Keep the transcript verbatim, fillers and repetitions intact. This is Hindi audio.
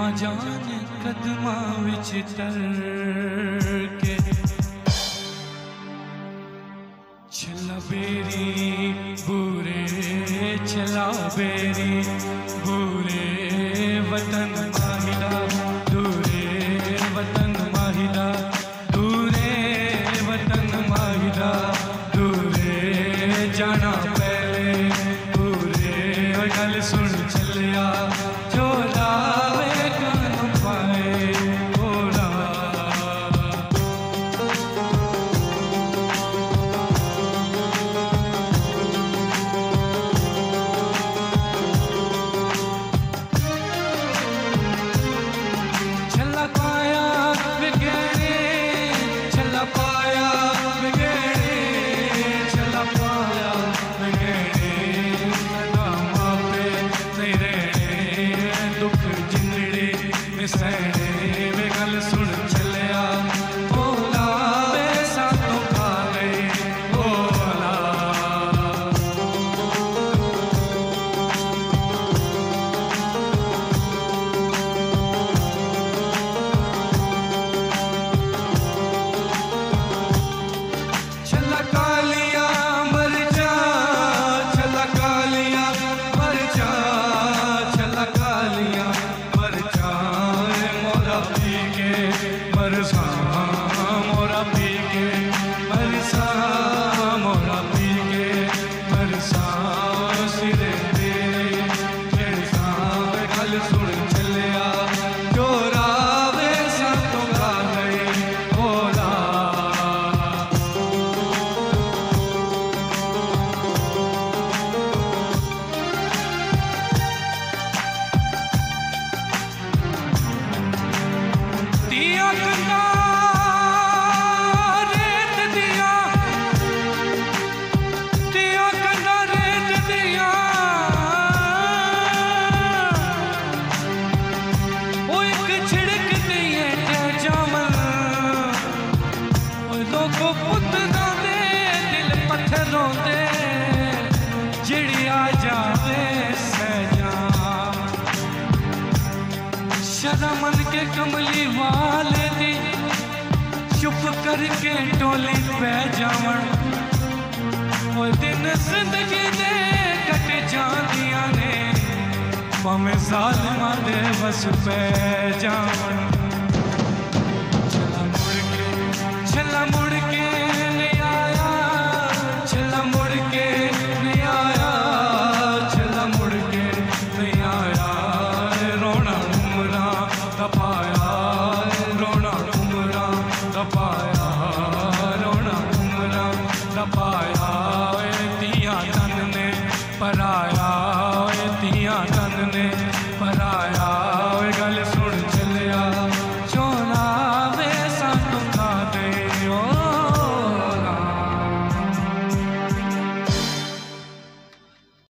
जाने कदमां विच तर के चला बेरी बुरे चला बेरी बुरे वतन माहिला दूरे वतन माहिला दूरे वतन माहिला दूरे जाना पहले पूरे गल सुन चलिया झोला वे कान पाए भोला चला पाया बिगड़े चला पाया बिगड़े चला पाया बिगड़े सदा पे नहीं रहने दुख जिंदड़े सहने वे गल सुन चलिया भोला वे सातों खा गए भोला चला कालिया मर जा चला कालिया मर जा चला कालिया मर जा मोरा पी के मरसा मोरा पी के मरसा मोरा पी के मरसा सिरे तेरे जड़सा गल सुन चलिया चोरा वे सातों खा गए भोला दिया कंधा रेत दिया दिया कंधा रेत दिया वो एक छिड़क दिए जामन वो लोगों पुतना दे दिल पत्थरों दे जिड़ी आ जावे सहजान शर्मन के कमली वाले दी चुप करके टोली पै जावन वो दिन जिंदगी दे कट जांदियां ने भावें ज़ालिमां दे बस पै जावन